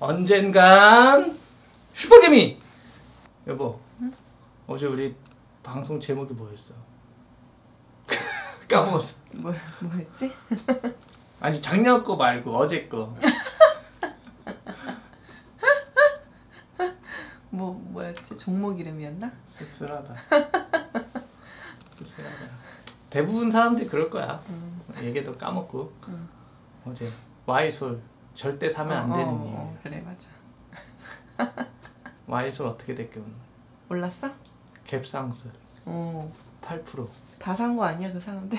언젠간 슈퍼개미! 여보, 응? 어제 우리 방송 제목이 뭐였어? 까먹었어. 뭐였지? 아니 작년 거 말고 어제 거. 뭐였지? 종목 이름이었나? 씁쓸하다. 씁쓸하다. 대부분 사람들이 그럴 거야. 얘기도 까먹고. 어제 와이솔 절대 사면 안 되는 이유. 그래 맞아. 와이솔 어떻게 됐겨? 올랐어? 갭상승 8%. 다 산 거 아니야 그 사람들?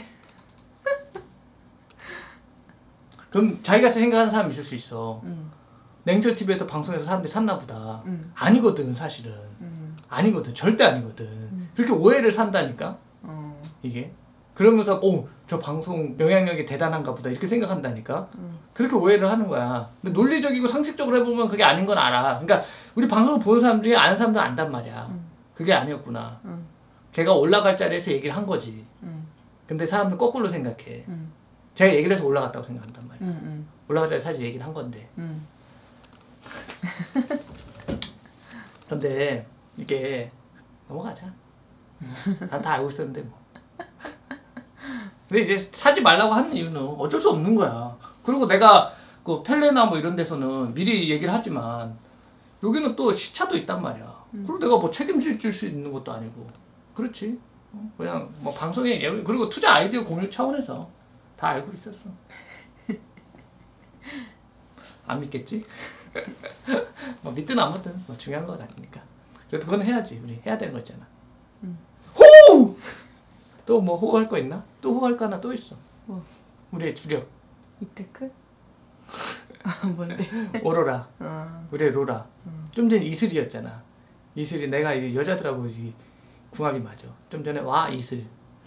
그럼 자기같이 생각하는 사람 있을 수 있어. 냉철TV에서 방송에서 사람들이 샀나 보다. 아니거든 사실은. 아니거든. 절대 아니거든. 그렇게 오해를 산다니까. 이게. 그러면서 저 방송 영향력이 대단한가 보다 이렇게 생각한다니까. 그렇게 오해를 하는 거야. 근데 논리적이고 상식적으로 해보면 그게 아닌 건 알아. 그러니까 우리 방송을 보는 사람들이 아는 사람들은 안단 말이야. 그게 아니었구나. 걔가 올라갈 자리에서 얘기를 한 거지. 근데 사람들 거꾸로 생각해. 제가 얘기를 해서 올라갔다고 생각한단 말이야. 올라갈 자리에서 사실 얘기를 한 건데. 근데 이게 넘어가자. 난 다 알고 있었는데 뭐. 근데 이제 사지 말라고 하는 이유는 어쩔 수 없는 거야. 그리고 내가 그 텔레나 뭐 이런 데서는 미리 얘기를 하지만 여기는 또 시차도 있단 말이야. 그리고 내가 뭐 책임질 수 있는 것도 아니고. 그렇지. 그냥 뭐 방송에 그리고 투자 아이디어 공유 차원에서 다 알고 있었어. 안 믿겠지? 뭐 믿든 안 믿든 뭐 중요한 건 아니니까. 그래도 그건 해야지. 우리 해야 되는 거 있잖아. 호! 또 뭐 호할 거 있나? 또 호할 거 하나 또 있어. 뭐? 우리의 주력. 이테크? 뭔데? 오로라. 우리의 로라. 좀 전에 이슬이었잖아. 이슬이 내가 이 여자들하고 궁합이 맞아. 좀 전에 와 이슬.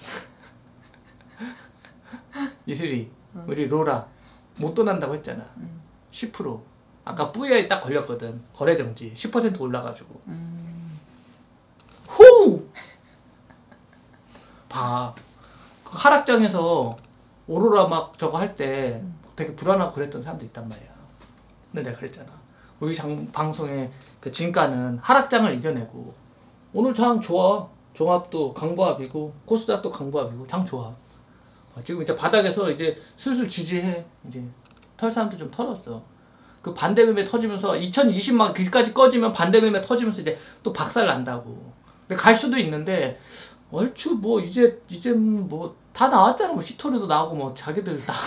이슬이 우리 로라 못 떠난다고 했잖아. 10%. 아까 뿌이에 딱 걸렸거든. 거래정지 10% 올라가지고. 호! 봐. 그 하락장에서 오로라 막 저거 할 때 되게 불안하고 그랬던 사람도 있단 말이야. 근데 내가 그랬잖아. 우리 방송의 그 진가는 하락장을 이겨내고 오늘 장 좋아. 종합도 강보합이고 코스닥도 강보합이고 장 좋아. 지금 이제 바닥에서 이제 슬슬 지지해. 이제 털 사람도 좀 털었어. 그 반대매매 터지면서 2020만 길까지 꺼지면 반대매매 터지면서 이제 또 박살 난다고. 근데 갈 수도 있는데 얼추 뭐 이제 뭐 다 나왔잖아. 뭐 히토리도 나오고 뭐 자기들 다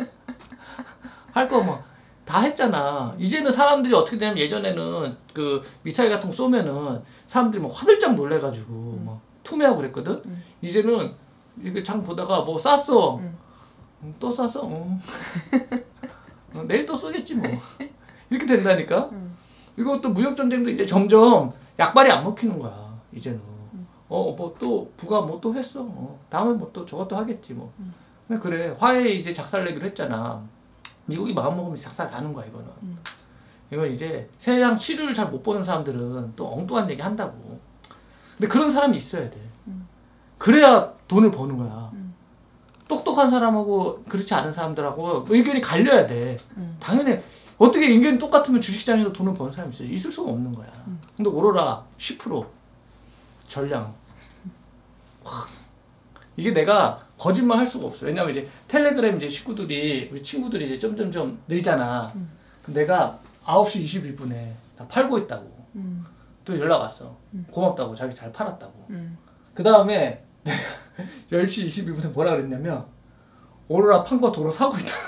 할 거 뭐 다 했잖아. 이제는 사람들이 어떻게 되냐면 예전에는 그 미사일 같은 거 쏘면은 사람들이 뭐 화들짝 놀래가지고 뭐 투매하고 그랬거든. 이제는 이렇게 장 보다가 뭐 쐈어. 또 쐈어. 내일 또 쏘겠지 뭐. 이렇게 된다니까. 이것도 무역전쟁도 이제 점점 약발이 안 먹히는 거야. 이제는. 뭐 또 부가 뭐 또 했어. 다음에 뭐 또 저것도 하겠지 뭐. 그래 화해 이제 작살내기로 했잖아. 미국이 마음먹으면 작살 나는 거야 이거는. 이건 이제 세상 치료를 잘 못 보는 사람들은 또 엉뚱한 얘기 한다고. 근데 그런 사람이 있어야 돼. 그래야 돈을 버는 거야. 똑똑한 사람하고 그렇지 않은 사람들하고 의견이 갈려야 돼. 당연히 어떻게 의견이 똑같으면 주식시장에서 돈을 버는 사람이 있어요. 있을 수가 없는 거야. 근데 오로라 10% 전량. 와, 이게 내가 거짓말 할 수가 없어. 왜냐면 이제 텔레그램 이제 식구들이 우리 친구들이 이제 점점점 늘잖아. 내가 9시 21분에 다 팔고 있다고. 또 연락 왔어. 고맙다고. 자기 잘 팔았다고. 그 다음에 내가 10시 22분에 뭐라 그랬냐면 오로라 판 거 도로 사고 있다.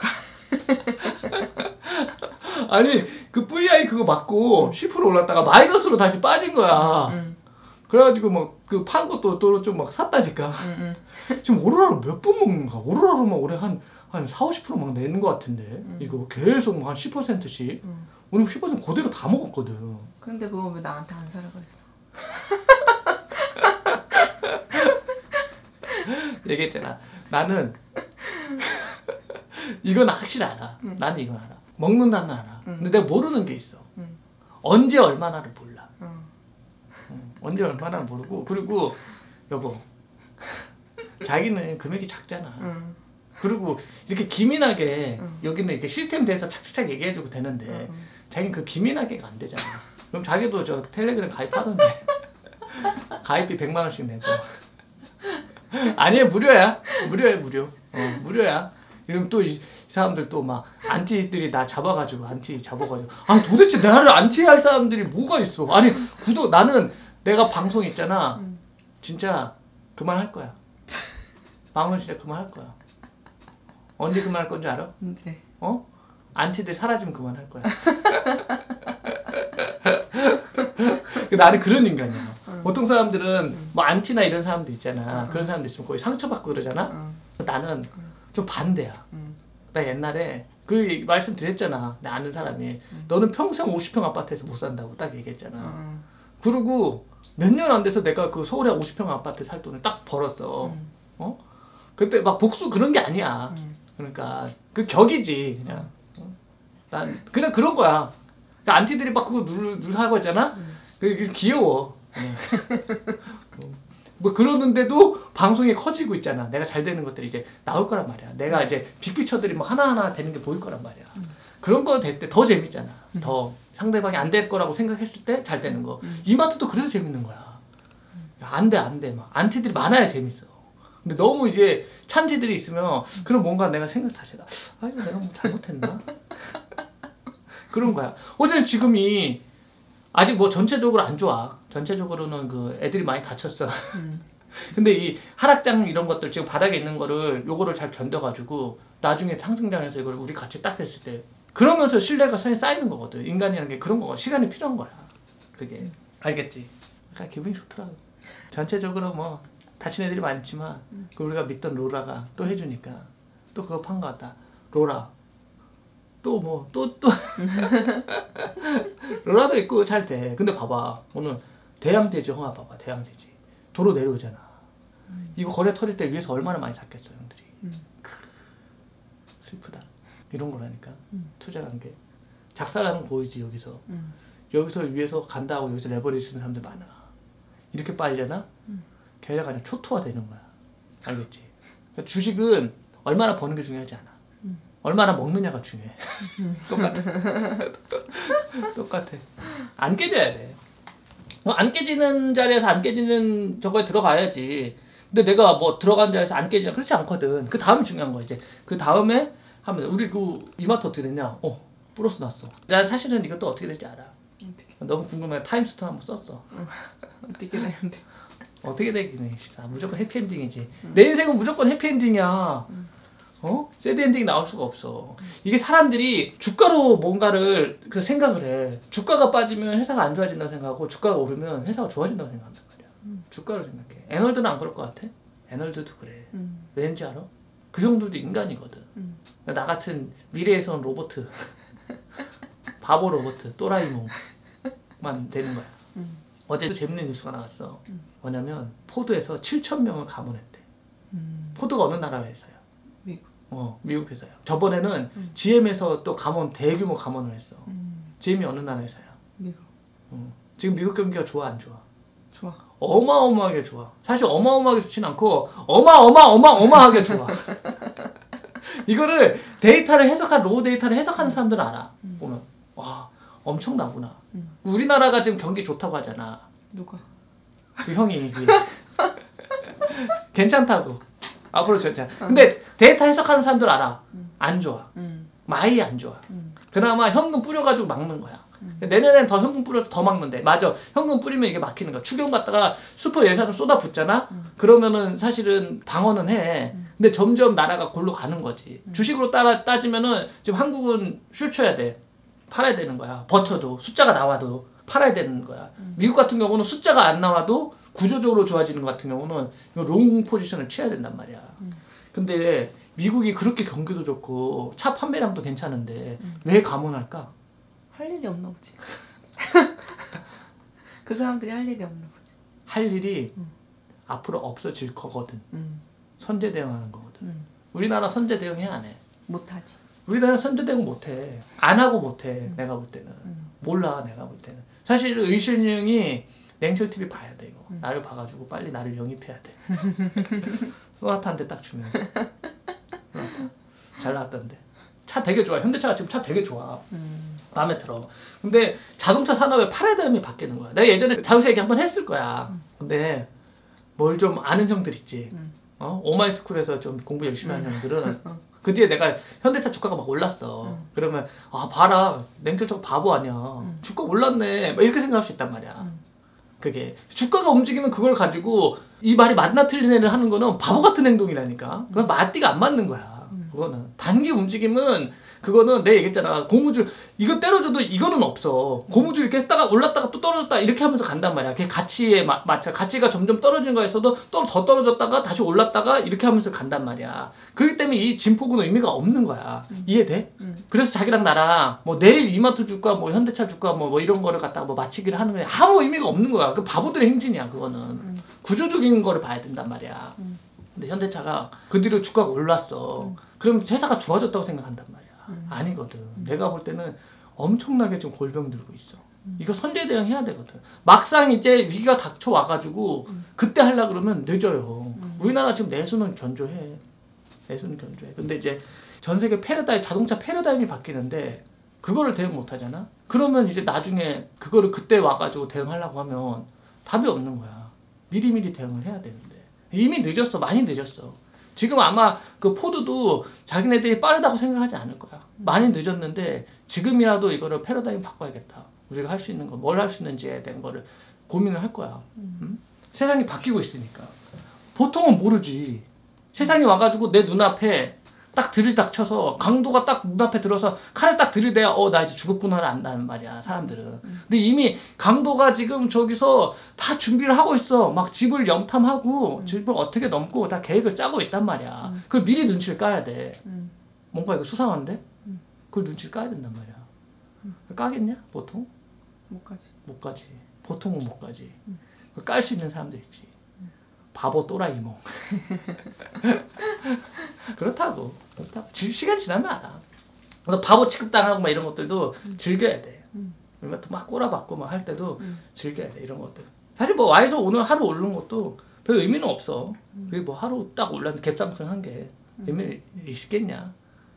아니 그 VI 그거 맞고 10% 올랐다가 마이너스로 다시 빠진 거야. 그래가지고 막 그 판 것도 또 좀 막 샀다니까. 지금 오로라를 몇 번 먹는가? 오로라로만 올해 한 40~50% 막 내는 거 같은데. 이거 계속 한 10%씩. 오늘 10% 그대로 다 먹었거든. 근데 그거 왜 나한테 안 사라 그랬어? 얘기했잖아. 나는 이건 확실히 알아. 나는 이건 알아. 먹는다는 알아. 근데 내가 모르는 게 있어. 언제 얼마나를 몰라. 언제 얼마나를 모르고. 그리고 여보 자기는 금액이 작잖아. 그리고 이렇게 기민하게 여기는 이렇게 시스템 돼서 착착착 얘기해주고 되는데 자기는 그 기민하게가 안 되잖아. 그럼 자기도 저 텔레그램 가입하던데. 가입비 100만 원씩 내고. 아니에요, 무료야. 무료. 무료야. 이러면 또 이 사람들 또 막 안티들이 나 잡아가지고 아 도대체 나를 안티할 사람들이 뭐가 있어. 아니 나는 내가 방송 있잖아. 진짜 그만할 거야. 방송 진짜 그만할 거야. 언제 그만할 건지 알아? 언제? 안티들 사라지면 그만할 거야. 나는 그런 인간이야. 보통 사람들은 뭐 안티나 이런 사람들 있잖아. 그런 사람들 있으면 거의 상처받고 그러잖아. 나는 좀 반대야. 나 옛날에 그 말씀 드렸잖아. 내 아는 사람이 너는 평생 50평 아파트에서 못 산다고 딱 얘기했잖아. 그리고 몇 년 안 돼서 내가 그 서울에 50평 아파트 살 돈을 딱 벌었어. 그때 막 복수 그런 게 아니야. 그러니까 그 격이지 그냥. 난 그냥 그런 거야. 그러니까 안티들이 막 그거 누르 하고 있잖아. 그게 귀여워. 뭐 그러는데도 방송이 커지고 있잖아. 내가 잘 되는 것들이 이제 나올 거란 말이야. 내가 이제 빅피처들이 뭐 하나하나 되는 게 보일 거란 말이야. 그런 거 될 때 더 재밌잖아. 더 상대방이 안 될 거라고 생각했을 때 잘 되는 거. 이마트도 그래서 재밌는 거야. 안 돼 막 안티들이 많아야 재밌어. 근데 너무 이제 찬티들이 있으면 그럼 뭔가 내가 생각 다시 해다. 아 이거 내가 뭐 잘못했나? 그런 거야. 어쨌든 지금이 아직 뭐 전체적으로 안 좋아. 전체적으로는 그 애들이 많이 다쳤어. 근데 이 하락장 이런 것들 지금 바닥에 있는 거를 요거를 잘 견뎌가지고 나중에 상승장에서 이걸 우리 같이 딱 됐을 때 그러면서 신뢰가 쌓이는 거거든. 인간이라는 게 그런 거고 시간이 필요한 거야. 그게 알겠지? 약간 기분이 좋더라고. 전체적으로 뭐 다친 애들이 많지만 그 우리가 믿던 로라가 또 해주니까 또 그거 판 거 같다. 로라 또 로라도 있고 잘 돼. 근데 봐봐 오늘 대양돼지 형아 봐봐 대양돼지 도로 내려오잖아. 이거 거래 터질 때 위에서 얼마나 많이 샀겠어 형들이. 슬프다. 이런 거라니까. 투자한 게 작살나는 거 보이지 여기서. 여기서 위에서 간다고 여기서 레버리지 쓰는 사람들 많아. 이렇게 빠지잖아. 걔네가 그냥 초토화 되는 거야. 알겠지? 그러니까 주식은 얼마나 버는 게 중요하지 않아. 얼마나 먹느냐가 중요해. 똑같아. 안 깨져야 돼. 안 깨지는 자리에서 안 깨지는 저거에 들어가야지. 근데 내가 뭐 들어간 자리에서 안 깨지냐 그렇지 않거든. 그 다음이 중요한 거야 이제. 그 다음에 하면 우리 그 이마트 어떻게 됐냐? 플러스 났어. 난 사실은 이것도 어떻게 될지 알아. 어떻게? 너무 궁금해. 타임스톤 한번 썼어. 어떻게 되는데? 어떻게 되긴 해. 무조건 해피엔딩이지. 내 인생은 무조건 해피엔딩이야. 새드엔딩이 나올 수가 없어. 이게 사람들이 주가로 뭔가를 그 생각을 해. 주가가 빠지면 회사가 안 좋아진다고 생각하고 주가가 오르면 회사가 좋아진다고 생각한단 말이야. 주가로 생각해. 애널드는 안 그럴 것 같아? 애널드도 그래. 왠지 알아? 그 형들도 인간이거든. 나 같은 미래에서 온 로봇 바보 로봇 또라이몽만 되는 거야. 어제도 재밌는 뉴스가 나왔어. 뭐냐면 포드에서 7,000명을 감원했대. 포드가 어느 나라 회사야? 미국. 미국 회사야. 저번에는 GM에서 또 대규모 감원을 했어. GM이 어느 나라 회사야? 미국. 지금 미국 경기가 좋아 안 좋아? 좋아. 어마어마하게 좋아. 사실 어마어마하게 좋진 않고 어마어마하게 좋아. 이거를 로우 데이터를 해석하는 사람들은 알아. 보면 와 엄청나구나. 우리나라가 지금 경기 좋다고 하잖아. 누가? 그 형이 괜찮다고. 앞으로 좋잖아. 근데 데이터 해석하는 사람들 알아. 안 좋아. 많이 안 좋아. 그나마 현금 뿌려가지고 막는 거야. 내년엔 더 현금 뿌려서 더 막는데. 맞아. 현금 뿌리면 이게 막히는 거야. 추경 갔다가 슈퍼 예산을 쏟아붓잖아. 그러면은 사실은 방어는 해. 근데 점점 나라가 골로 가는 거지. 주식으로 따지면은 지금 한국은 슈쳐야 돼. 팔아야 되는 거야. 버텨도 숫자가 나와도 팔아야 되는 거야. 미국 같은 경우는 숫자가 안 나와도 구조적으로 좋아지는 것 같은 경우는 롱 포지션을 취해야 된단 말이야. 근데 미국이 그렇게 경기도 좋고 차 판매량도 괜찮은데 왜 감원할까? 할 일이 없나 보지. 그 사람들이 할 일이 없나 보지. 할 일이 앞으로 없어질 거거든. 선제 대응하는 거거든. 우리나라 선제 대응해 안 해? 못하지. 우리나라 선제 대응 못해. 안 하고 못해. 내가 볼 때는. 몰라 내가 볼 때는. 사실 의신형이 냉철 TV 봐야 돼 이거. 나를 봐가지고 빨리 나를 영입해야 돼. 소나타한테 딱 주면. 소나타. 잘 나왔던데. 차 되게 좋아. 현대차가 지금 차 되게 좋아. 마음에 들어. 근데 자동차 산업의 패러다임이 바뀌는 거야. 내가 예전에 자동차 얘기 한번 했을 거야. 근데 뭘 좀 아는 형들 있지. 오마이스쿨에서 좀 공부 열심히 하는 형들은 그 뒤에 내가 현대차 주가가 막 올랐어. 그러면 아 봐라 냉철 저거 바보 아니야. 주가 올랐네. 막 이렇게 생각할 수 있단 말이야. 그게 주가가 움직이면 그걸 가지고 이 말이 맞나 틀리네를 하는 거는 바보 같은 행동이라니까. 그건 맞디가 안 맞는 거야. 그거는 단기 움직임은 그거는 내가 얘기했잖아. 고무줄 이거 때려줘도 이거는 없어. 고무줄 이렇게 했다가 올랐다가 또 떨어졌다 이렇게 하면서 간단 말이야. 그게 가치에 맞춰. 가치가 점점 떨어지는 거에서도 또 더 떨어졌다가 다시 올랐다가 이렇게 하면서 간단 말이야. 그렇기 때문에 이 진폭은 의미가 없는 거야. 이해돼? 그래서 자기랑 나랑 뭐 내일 이마트 주가 뭐 현대차 주가 뭐 이런 거를 갖다가 뭐 맞추기를 하는 거야. 아무 의미가 없는 거야. 그 바보들의 행진이야. 그거는 구조적인 거를 봐야 된단 말이야. 근데 현대차가 그 뒤로 주가가 올랐어. 그럼 회사가 좋아졌다고 생각한단 말이야. 아니거든. 내가 볼 때는 엄청나게 좀 골병 들고 있어. 이거 선제 대응해야 되거든. 막상 이제 위기가 닥쳐 와가지고 그때 하려 그러면 늦어요. 우리나라 지금 내수는 견조해. 내수는 견조해. 근데 이제 전 세계 패러다임, 자동차 패러다임이 바뀌는데 그거를 대응 못 하잖아. 그러면 이제 나중에 그거를 그때 와가지고 대응하려고 하면 답이 없는 거야. 미리미리 대응을 해야 되는데 이미 늦었어. 많이 늦었어. 지금 아마 그 포드도 자기네들이 빠르다고 생각하지 않을 거야. 많이 늦었는데 지금이라도 이거를 패러다임 바꿔야겠다. 우리가 할 수 있는 거, 뭘 할 수 있는지에 대한 거를 고민을 할 거야. 세상이 바뀌고 있으니까. 보통은 모르지. 세상이 와가지고 내 눈앞에 딱 들이닥쳐서 강도가 딱 눈앞에 들어서 칼을 딱 들이대야 나 이제 죽었구나를 안다는 말이야 사람들은. 근데 이미 강도가 지금 저기서 다 준비를 하고 있어. 막 집을 염탐하고 집을 어떻게 넘고 다 계획을 짜고 있단 말이야. 그걸 미리 눈치를 까야 돼. 뭔가 이거 수상한데? 그걸 눈치를 까야 된단 말이야. 까겠냐 보통? 못 가지. 못 가지. 보통은 못 가지. 그걸 깔 수 있는 사람들 있지. 바보 또라이 뭐. 그렇다고. 시간 지나면 알아. 그래서 바보 취급당하고 막 이런 것들도 즐겨야 돼. 막 꼬라박고 막 할 때도 즐겨야 돼. 이런 것들. 사실 뭐 와이서 오늘 하루 오르는 것도 별 의미는 없어. 그게 뭐 하루 딱 올랐는데 갭상승 한 게 의미 있겠냐.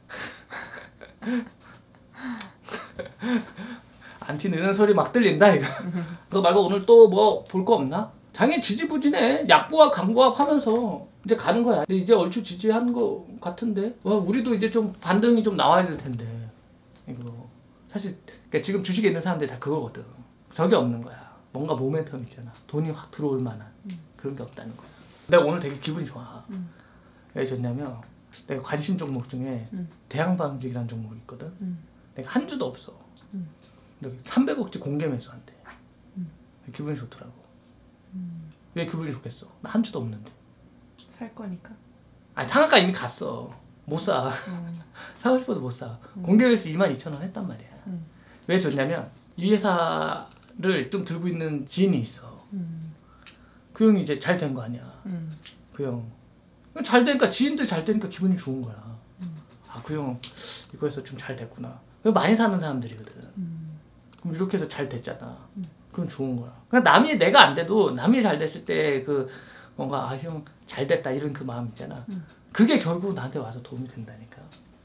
안티 느는 소리 막 들린다 이거. 그거 말고 오늘 또 뭐 볼 거 없나? 당연히 지지부진해. 약보합 강보합 하면서 이제 가는 거야. 근데 이제 얼추 지지한 거 같은데 우리도 이제 좀 반등이 좀 나와야 될 텐데 이거 사실 그러니까 지금 주식에 있는 사람들이 다 그거거든. 저게 없는 거야. 뭔가 모멘텀 있잖아. 돈이 확 들어올 만한 그런 게 없다는 거야. 내가 오늘 되게 기분이 좋아. 왜 좋냐면 내가 관심 종목 중에 대양방직이라는 종목이 있거든. 내가 한 주도 없어. 근데 300억치 공개 매수한대. 기분이 좋더라고. 왜 기분이 좋겠어? 나 한 주도 없는데. 살 거니까. 아니 상한가 이미 갔어. 못 사. 사고 싶어도 못 사. 공개 매수 22,000원 했단 말이야. 왜 좋냐면 이 회사를 좀 들고 있는 지인이 있어. 그 형이 이제 잘 된 거 아니야. 그 형. 잘 되니까 지인들 잘 되니까 기분이 좋은 거야. 아, 그 형 이거에서 좀 잘 됐구나. 많이 사는 사람들이거든. 그럼 이렇게 해서 잘 됐잖아. 그건 좋은 거야. 그러니까 남이 내가 안 돼도 남이 잘 됐을 때 그 뭔가 아 형 잘 됐다 이런 그 마음 있잖아. 그게 결국 나한테 와서 도움이 된다니까.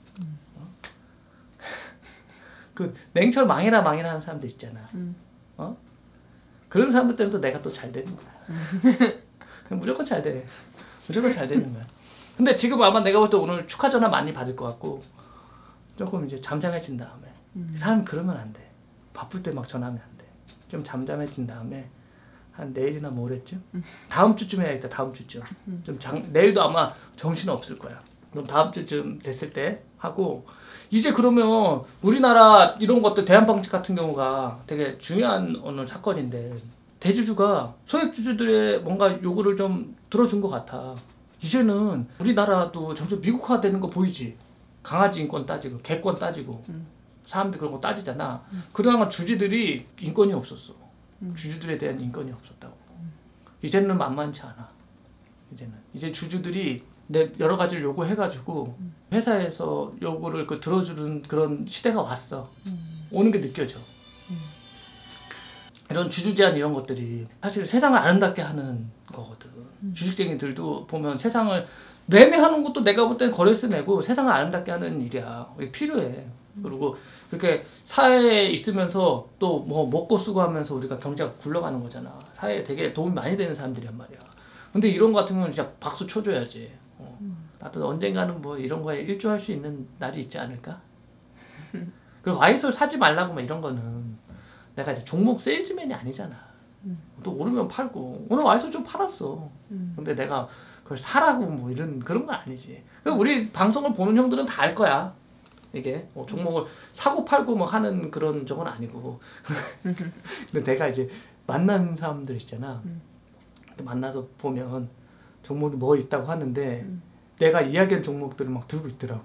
그 냉철 망해라 하는 사람들 있잖아. 그런 사람들 때문에 또 내가 또 잘 되는 거야. 무조건 잘 돼. 무조건 잘 되는 거야. 근데 지금 아마 내가 볼 때 오늘 축하 전화 많이 받을 것 같고 조금 이제 잠잠해진 다음에 사람이 그러면 안 돼. 바쁠 때 막 전화하면 안 돼. 좀 잠잠해진 다음에 한 내일이나 모레쯤? 다음 주쯤 해야겠다. 다음 주쯤. 내일도 아마 정신 없을 거야. 그럼 다음 주쯤 됐을 때 하고 이제 그러면 우리나라 이런 것들 대한방직 같은 경우가 되게 중요한 오늘 사건인데 대주주가 소액주주들의 뭔가 요구를 좀 들어준 것 같아. 이제는 우리나라도 점점 미국화되는 거 보이지? 강아지 인권 따지고 개권 따지고 사람들 그런 거 따지잖아. 그동안 주주들이 인권이 없었어. 주주들에 대한 인권이 없었다고. 이제는 만만치 않아. 이제 주주들이 여러 가지를 요구해가지고 회사에서 요구를 들어주는 그런 시대가 왔어. 오는 게 느껴져. 이런 주주 제한 이런 것들이 사실 세상을 아름답게 하는 거거든. 주식쟁이들도 보면 세상을 매매하는 것도 내가 볼 땐 거래세 내고 세상을 아름답게 하는 일이야. 이게 필요해. 그리고 그렇게 사회에 있으면서 또 뭐 먹고 쓰고 하면서 우리가 경제가 굴러가는 거잖아. 사회에 되게 도움이 많이 되는 사람들이란 말이야. 근데 이런 거 같은 경우는 진짜 박수 쳐줘야지. 나도 언젠가는 뭐 이런 거에 일조할 수 있는 날이 있지 않을까? 그리고 와이솔 사지 말라고 막 이런 거는 내가 이제 종목 세일즈맨이 아니잖아. 또 오르면 팔고 오늘 와이솔 좀 팔았어. 근데 내가 그걸 사라고 뭐 이런 그런 건 아니지. 우리 방송을 보는 형들은 다 알 거야. 이게 종목을 사고 팔고 뭐 하는 그런 적은 아니고. 근데 내가 이제 만난 사람들 있잖아. 만나서 보면 종목이 뭐 있다고 하는데 내가 이야기한 종목들을 막 들고 있더라고.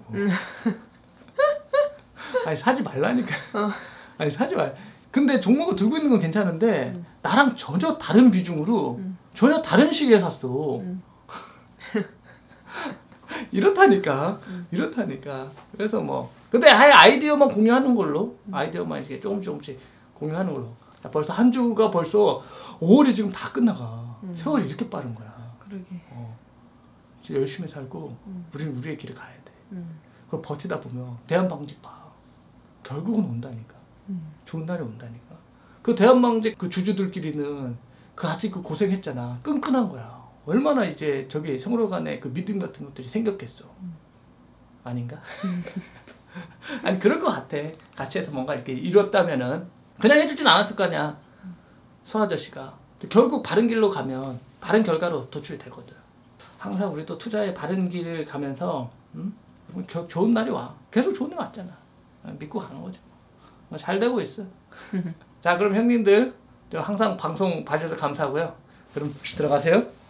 아니 사지 말라니까. 아니 사지 말. 근데 종목을 들고 있는 건 괜찮은데 나랑 전혀 다른 비중으로 전혀 다른 시기에 샀어. 이렇다니까. 그래서 뭐 근데 아예 아이디어만 공유하는 걸로 아이디어만 이렇게 조금씩 공유하는 걸로. 벌써 한 주가 벌써 5월이 지금 다 끝나가. 세월이 이렇게 빠른 거야. 그러게. 진짜 열심히 살고 우리는 우리의 길을 가야 돼. 그걸 버티다 보면 대한방직 봐. 결국은 온다니까. 좋은 날이 온다니까. 그 대한방직 그 주주들끼리는 그 같이 그 고생했잖아. 끈끈한 거야. 얼마나 이제 저기 서로 간에 그 믿음 같은 것들이 생겼겠어. 아닌가? 아니 그럴 것 같아. 같이 해서 뭔가 이렇게 이뤘다면은 그냥 해주진 않았을 거 아니야. 서 아저씨가. 결국 바른 길로 가면 바른 결과로 도출되거든. 항상 우리도 투자의 바른 길을 가면서 좋은 날이 와. 계속 좋은 날이 왔잖아. 믿고 가는 거지. 잘 되고 있어. 자 그럼 형님들 항상 방송 봐주셔서 감사하고요. 그럼 들어가세요.